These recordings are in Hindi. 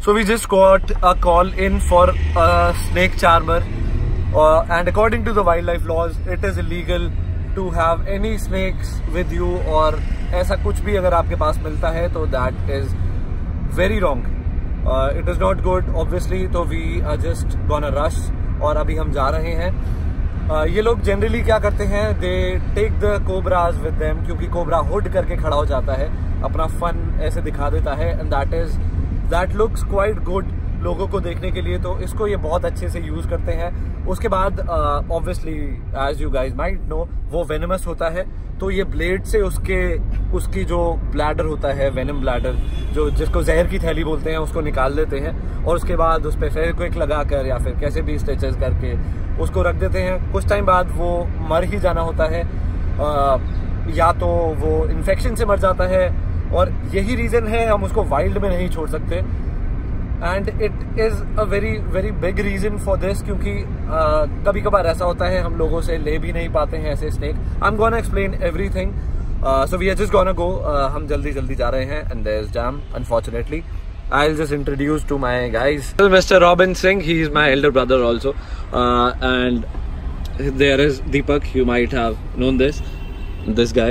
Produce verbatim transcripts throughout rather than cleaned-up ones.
So we just got a call in for a snake charmer, uh, and according to the wildlife laws, it is illegal to have any snakes with you. और ऐसा कुछ भी अगर आपके पास मिलता है तो that is very wrong. Uh, it is not good, obviously. तो we are just gonna rush और अभी हम जा रहे हैं. uh, ये लोग जनरली क्या करते हैं, they take the cobras with them, क्योंकि कोबरा हुड करके खड़ा हो जाता है, अपना फन ऐसे दिखा देता है, and that is that looks quite good लोगों को देखने के लिए. तो इसको ये बहुत अच्छे से यूज करते हैं. उसके बाद obviously as you guys might know, वो वेनमस होता है. तो ये ब्लेड से उसके उसकी जो ब्लैडर होता है, वेनम ब्लैडर, जो जिसको जहर की थैली बोलते हैं, उसको निकाल देते हैं. और उसके बाद उस पर फेविक्विक लगाकर या फिर कैसे भी स्टिचेस करके उसको रख देते हैं. कुछ टाइम बाद वो मर ही जाना होता है, आ, या तो वो इन्फेक्शन से मर जाता है. और यही रीजन है हम उसको वाइल्ड में नहीं छोड़ सकते. And it is a very very big reason for this, क्योंकि uh, कभी कभार ऐसा होता है हम लोगों से ले भी नहीं पाते हैं ऐसे snake. I am gonna explain everything. So we are just gonna go. हम जल्दी जल्दी जा रहे हैं and there is jam unfortunately. I'll just introduce to my guys. Mister Robin Singh, he is my elder brother also, uh, and there is Deepak. You might have known this this guy.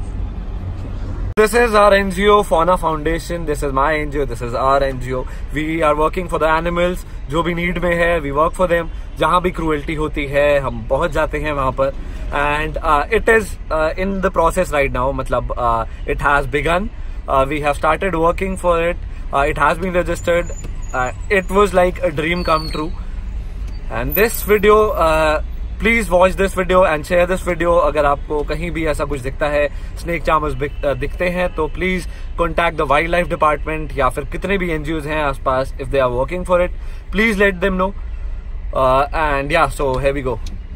This is our N G O, Fauna Foundation. This is my N G O. This is our N G O. We are working for the animals. जो भी need में है, we work for them. जहाँ भी cruelty होती है, हम पहुँच जाते हैं वहाँ पर. And uh, it is uh, in the process right now. मतलब uh, it has begun. Uh, we have started working for it. Uh, it has been registered. Uh, it was like a dream come true. And this video, uh, please watch this video and share this video. अगर आपको कहीं भी ऐसा कुछ दिखता है, snake charmers दिखते हैं, तो please contact the wildlife department या फिर कितने भी N G Os हैं आसपास. If they are working for it, please let them know. Uh, and yeah, so here we go.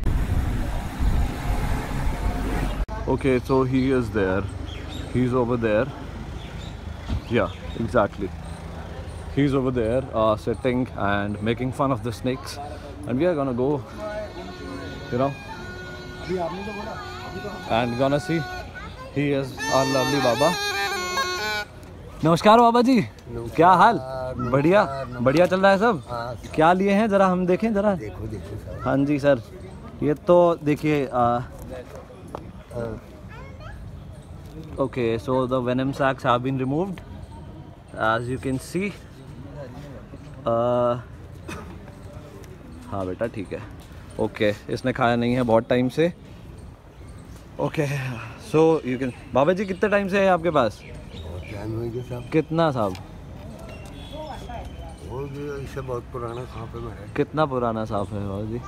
Okay, so he is there. He's over there. Yeah, exactly. He's over there uh, sitting and making fun of the snakes, and we are gonna go, you know, and gonna see. He is our lovely Baba. नमस्कार बाबा जी, क्या हाल? बढ़िया बढ़िया चल रहा है सब. क्या लिए हैं जरा हम देखें जरा. देखो देखो सर. हाँ जी सर, ये तो देखिए. Okay, so the venom sacs have been removed, as you can see. Uh, हाँ बेटा ठीक है. ओके okay, इसने खाया नहीं है बहुत टाइम से. Okay, so you can. बाबा जी कितने टाइम से है आपके पास? साहब. कितना साहब? इससे बहुत पुराना सांप है. कितना पुराना सांप है बाबा जी?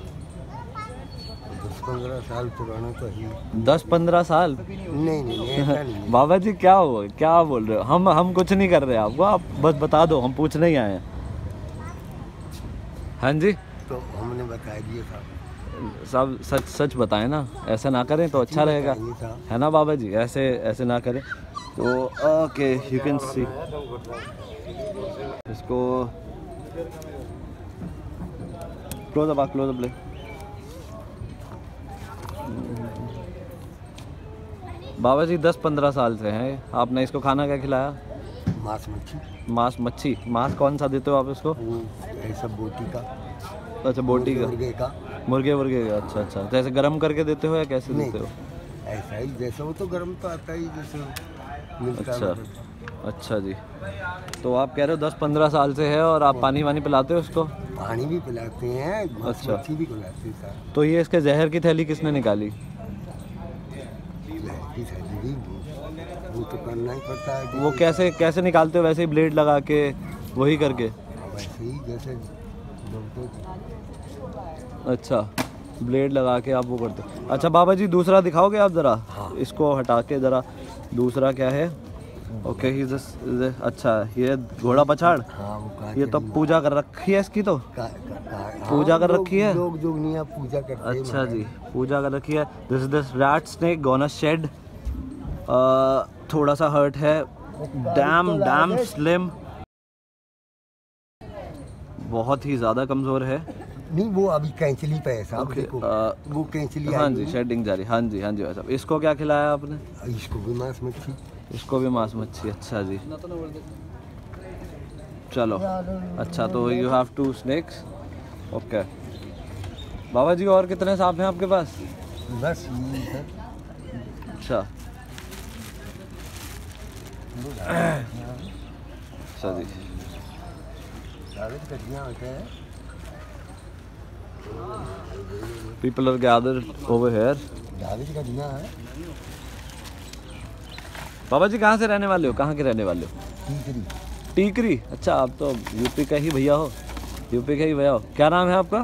दस पंद्रह साल पुराना तो है. दस पंद्रह साल? नहीं नहीं, ऐसा नहीं. बाबा जी क्या हुआ, क्या बोल रहे हो? हम हम कुछ नहीं कर रहे आपको, आप बस बता दो, हम पूछने ही आए हैं. हाँ जी, तो हमने बता दिया साहब. सब सच सच बताएं ना, ऐसा ना करें तो अच्छा रहेगा, है ना बाबा जी? ऐसे ऐसे ना करें तो. ओके, यू कैन सी इसको. क्लोज अप क्लोज अप ले. बाबा जी दस पंद्रह साल से हैं. आपने इसको खाना क्या खिलाया? मांस मच्छी. मांस मच्छी. मांस कौन सा देते हो आप इसको? ऐसा बोटी का. अच्छा, बोटी का. मुर्गे का. मुर्गे मुर्गे का. अच्छा अच्छा, जैसे गरम करके देते हो या कैसे देते हो? ऐसा ही, जैसे वो तो गरम तो आता ही जैसे. अच्छा अच्छा जी. तो आप कह रहे हो दस पंद्रह साल से है और आप पानी वानी पिलाते हो उसको? पानी भी पिलाते हैं. अच्छा, मच्छी भी खिलाते हैं. तो ये इसके जहर की थैली किसने निकाली? वो तो करना ही पड़ता है. वो कैसे कैसे निकालते हो? वैसे ही ब्लेड लगा के, वही करके? वैसे ही जैसे. अच्छा, ब्लेड लगा के आप वो करते. अच्छा बाबा जी दूसरा दिखाओगे आप ज़रा? हाँ. इसको हटा के ज़रा. दूसरा क्या है? ओके, ही अच्छा ये घोड़ा पछाड़. हाँ, ये तो पूजा कर रखी है इसकी. तो पूजा कर रखी है. लोग जोगनिया पूजा करते हैं. अच्छा जी, पूजा कर रखी है. This is this rat snake gonna shed. थोड़ा सा हर्ट है. डैम डैम स्लिम, बहुत ही ज़्यादा कमज़ोर है. नहीं, वो अभी कैंचली पे है साहब. okay, देखो, आ, वो कैंचली. हाँ जी, शेडिंग जारी. हाँ जी हाँ जी भाई साहब. इसको क्या खिलाया आपने? इसको भी मांस मच्छी. इसको भी मांस मच्छी. अच्छा जी. चलो अच्छा, तो you have two snakes. Okay बाबा जी, और कितने सांप हैं आपके पास? बस अच्छा अच्छा जी। People are gathered over here. बाबा जी कहाँ से रहने वाले हो? कहाँ के रहने वाले हो? टीकरी। टीकरी, अच्छा आप तो यूपी का ही भैया हो। यूपी का ही भैया हो। क्या नाम है आपका?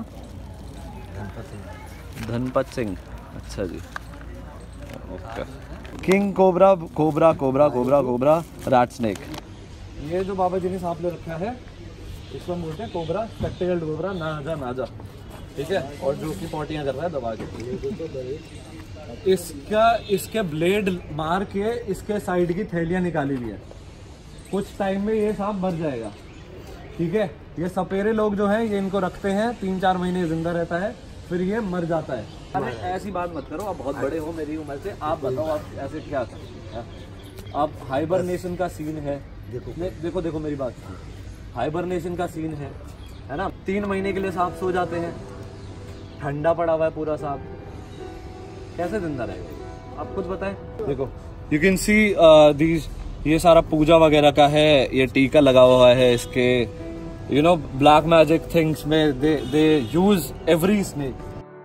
धनपत सिंह। अच्छा जी। Okay. King cobra cobra cobra cobra cobra rat snake. ये जो बाबा जी ने सांप ले रखा है इसको हम बोलते हैं कोबरा, स्पेक्टेकल्ड कोबरा, नाजा नाजा, ठीक है। और जो कि पॉटियां कर रहा है दबा के, इसका इसके ब्लेड मार के इसके साइड की थैलियां निकाली हुई है। कुछ टाइम में ये सांप मर जाएगा, ठीक है। ये सपेरे लोग जो हैं ये इनको रखते हैं, तीन चार महीने जिंदा रहता है, फिर ये मर जाता है। अरे ऐसी बात मत करो, आप बहुत बड़े हो मेरी उम्र से, आप बताओ आप ऐसे क्या कर, आप हाइबरनेशन का सीन है। देखो देखो देखो मेरी बात, हाइबरनेशन का सीन है है ना। तीन महीने के लिए सांप सो जाते हैं, ठंडा पड़ा हुआ है पूरा सांप, कैसे जिंदा रहेगा? आप कुछ बताएं। देखो यू कैन सी दीज, ये सारा पूजा वगैरह का है, ये टीका लगा हुआ है इसके, you know black magic things में they they use every snake.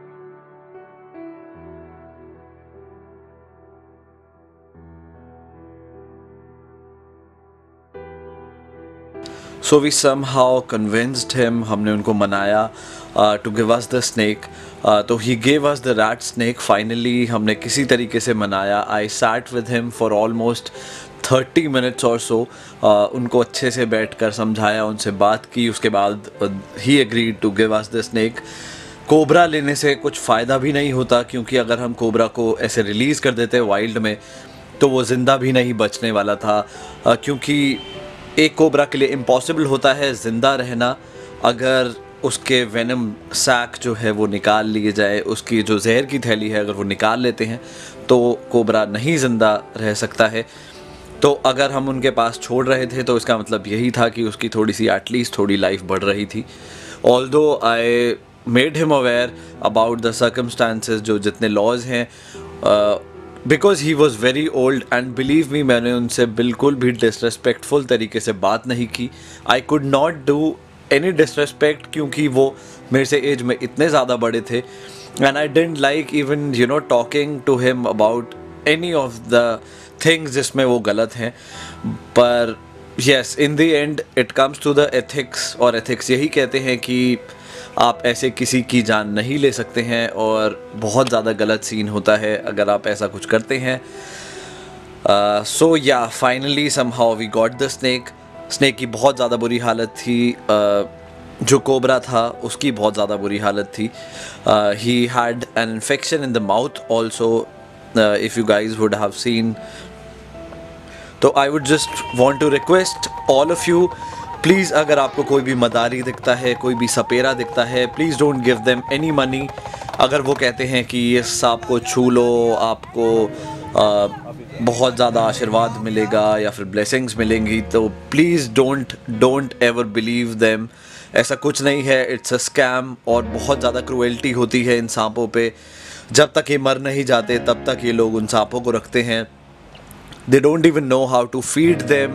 So we somehow convinced him, हमने उनको मनाया uh, to give us the snake. uh, तो he gave us the rat snake finally. हमने किसी तरीके से मनाया। I sat with him for almost thirty minutes or so. uh, उनको अच्छे से बैठकर समझाया, उनसे बात की, उसके बाद uh, he agreed to give us the snake. Cobra लेने से कुछ फ़ायदा भी नहीं होता, क्योंकि अगर हम कोबरा को ऐसे रिलीज़ कर देते वाइल्ड में तो वो ज़िंदा भी नहीं बचने वाला था, uh, क्योंकि एक कोबरा के लिए इम्पॉसिबल होता है ज़िंदा रहना। अगर उसके वेनम सैक जो है वो निकाल लिए जाए, उसकी जो जहर की थैली है अगर वो निकाल लेते हैं तो कोबरा नहीं ज़िंदा रह सकता है। तो अगर हम उनके पास छोड़ रहे थे तो इसका मतलब यही था कि उसकी थोड़ी सी एटलीस्ट थोड़ी लाइफ बढ़ रही थी। Although I made him aware about the circumstances, जो जितने लॉज हैं, because he was very old and believe me, मैंने उनसे बिल्कुल भी डिसरेस्पेक्टफुल तरीके से बात नहीं की। I could not do any disrespect, क्योंकि वो मेरे से एज में इतने ज़्यादा बड़े थे। And I didn't like even you know talking to him about any of the things जिसमें वो गलत हैं। पर yes, in the end it comes to the ethics, और एथिक्स यही कहते हैं कि आप ऐसे किसी की जान नहीं ले सकते हैं, और बहुत ज़्यादा गलत सीन होता है अगर आप ऐसा कुछ करते हैं। So yeah finally somehow we got the snake. Snake की बहुत ज़्यादा बुरी हालत थी, uh, जो कोबरा था उसकी बहुत ज़्यादा बुरी हालत थी। He had an infection in the mouth also, if you guys would have seen. तो I would just want to request all of you, please अगर आपको कोई भी मदारी दिखता है, कोई भी सपेरा दिखता है, please don't give them any money. अगर वो कहते हैं कि ये सांप को छू लो, आपको आ, बहुत ज़्यादा आशीर्वाद मिलेगा या फिर ब्लेसिंग्स मिलेंगी, तो please don't don't ever believe them. ऐसा कुछ नहीं है, इट्स अ स्कैम, और बहुत ज़्यादा क्रूएल्टी होती है इन सांपों पे। जब तक ये मर नहीं जाते तब तक ये लोग उन सांपों को रखते हैं। They don't even know how to feed them.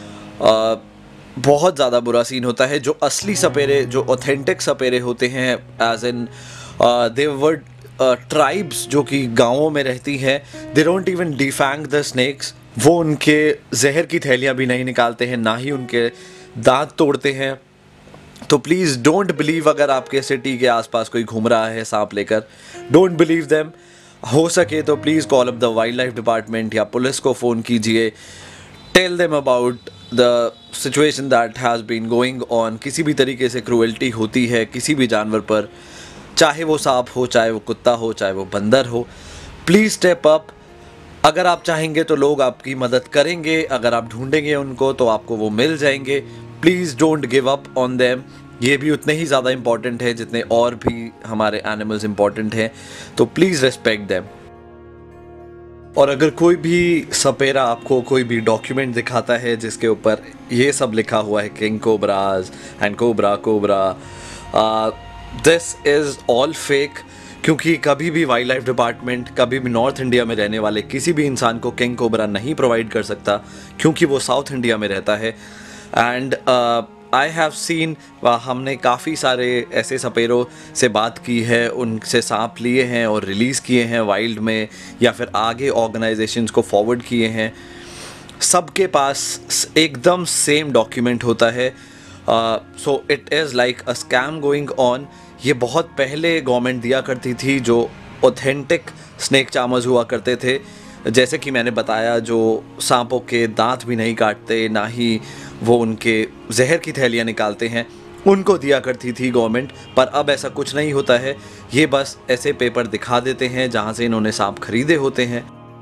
बहुत ज़्यादा बुरा सीन होता है। जो असली सपेरे, जो ऑथेंटिक सपेरे होते हैं, as in they were tribes जो कि गाँवों में रहती हैं, they don't even defang the snakes. वो उनके जहर की थैलियाँ भी नहीं निकालते हैं, ना ही उनके दांत तोड़ते हैं। तो प्लीज़ डोंट बिलीव, अगर आपके सिटी के आसपास कोई घूम रहा है सांप लेकर, डोंट बिलीव देम। हो सके तो please call up the wildlife department या पुलिस को फ़ोन कीजिए। Tell them about the situation that has been going on. किसी भी तरीके से क्रूएल्टी होती है किसी भी जानवर पर, चाहे वो सांप हो, चाहे वो कुत्ता हो, चाहे वो बंदर हो। Please step up. अगर आप चाहेंगे तो लोग आपकी मदद करेंगे, अगर आप ढूंढेंगे उनको तो आपको वो मिल जाएंगे। Please don't give up on them. ये भी उतने ही ज़्यादा इम्पॉर्टेंट है जितने और भी हमारे एनिमल्स इम्पॉर्टेंट हैं, तो प्लीज़ रिस्पेक्ट देम। और अगर कोई भी सपेरा आपको कोई भी डॉक्यूमेंट दिखाता है जिसके ऊपर ये सब लिखा हुआ है king cobras and cobra cobra, this is all fake. क्योंकि कभी भी वाइल्ड लाइफ डिपार्टमेंट कभी भी नॉर्थ इंडिया में रहने वाले किसी भी इंसान को किंग कोबरा नहीं प्रोवाइड कर सकता, क्योंकि वो साउथ इंडिया में रहता है। एंड आई हैव सीन, हमने काफ़ी सारे ऐसे सपेरों से बात की है, उनसे सांप लिए हैं और रिलीज़ किए हैं वाइल्ड में, या फिर आगे ऑर्गेनाइजेशंस को फॉरवर्ड किए हैं। सबके पास एकदम सेम डॉक्यूमेंट होता है। So it is like a scam going on. ये बहुत पहले गवर्नमेंट दिया करती थी, जो ऑथेंटिक स्नेक चार्मर्स हुआ करते थे, जैसे कि मैंने बताया, जो सांपों के दांत भी नहीं काटते, ना ही वो उनके जहर की थैलियाँ निकालते हैं, उनको दिया करती थी गवर्नमेंट। पर अब ऐसा कुछ नहीं होता है, ये बस ऐसे पेपर दिखा देते हैं जहाँ से इन्होंने सांप खरीदे होते हैं।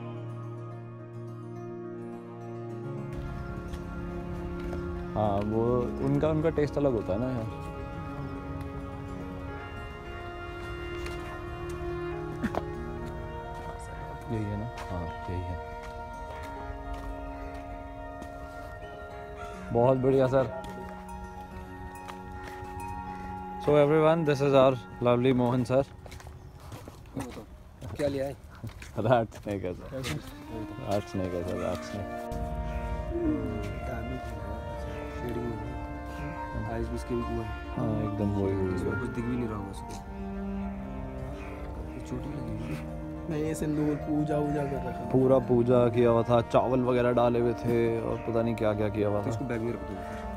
हाँ, वो उनका उनका टेस्ट अलग होता है ना यार। यही है ना? हाँ यही है। बहुत बढ़िया sir. So everyone, this is our lovely Mohan sir. क्या लिया है? रात स्नेक है सर, रात स्नेक है सर, रात स्नेक। आइस भी इसके भी हुआ है। हाँ एकदम वही हुई है। कुछ दिख भी नहीं रहा होगा उसको। छोटी लगी नहीं, सिंदूर पूजा वूजा कर रखा है। पूरा पूजा किया हुआ था, चावल वगैरह डाले हुए थे और पता नहीं क्या क्या किया हुआ था। इसको बैग में रख दो।